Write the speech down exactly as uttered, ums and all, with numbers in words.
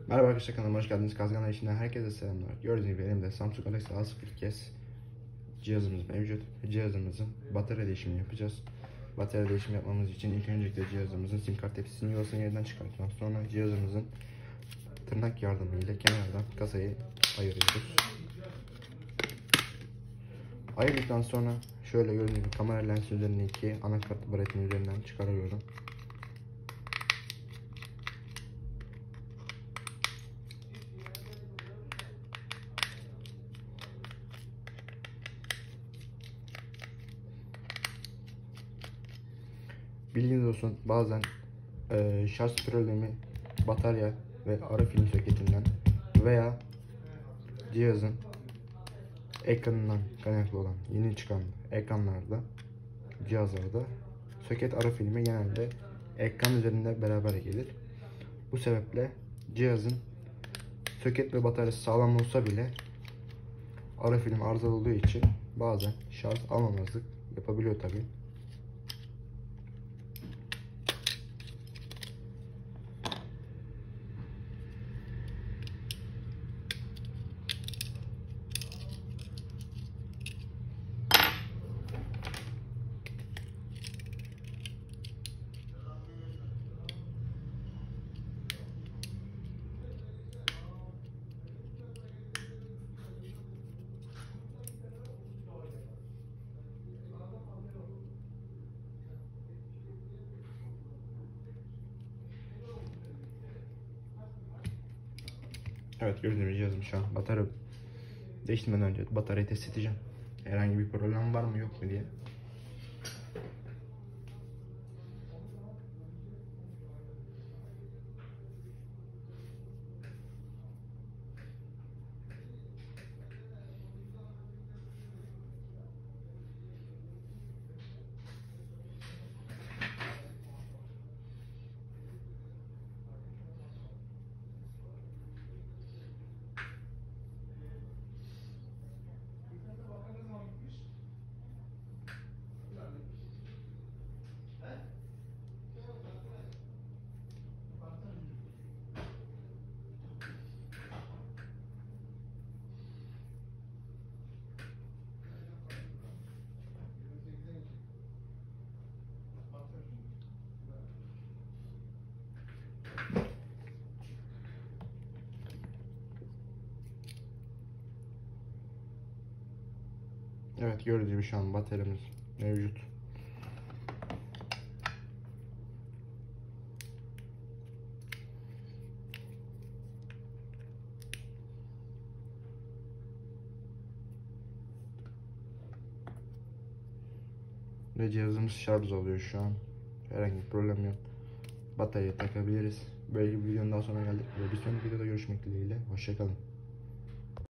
Merhaba arkadaşlar, kanalıma hoş geldiniz. Kazgan işinden herkese selamlar. Gördüğünüz gibi elimde Samsung Galaxy A sıfır iki S cihazımız mevcut. Cihazımızın batarya değişimi yapacağız. Batarya değişimi yapmamız için ilk öncelikle cihazımızın sim kart tepsisinin yuvasını yerden çıkarttıktan sonra cihazımızın tırnak yardımıyla kenardan kasayı ayırıyoruz. Ayırdıktan sonra şöyle gördüğünüz gibi kamera lensi üzerindeki anakart baretinin üzerinden çıkarıyorum. Bilginiz olsun, bazen e, şarj problemi batarya ve ara film soketinden veya cihazın ekranından kaynaklı olan yeni çıkan ekranlarda, cihazlarda soket ara filmi genelde ekran üzerinde beraber gelir. Bu sebeple cihazın soket ve bataryası sağlam olsa bile ara film arızalı olduğu için bazen şarj almamazlık yapabiliyor tabi. Evet, gördüğünüz cihazım şu an batarya değiştirmeden önce bataryayı test edeceğim. Herhangi bir problem var mı yok mu diye. Evet, gördüğünüz gibi şu an bataryamız mevcut. Ve cihazımız şarj oluyor şu an. Herhangi bir problem yok. Bataryayı takabiliriz. Böyle bir videonun daha sonra geldik. Ve bir sonraki videoda görüşmek dileğiyle. Hoşça kalın.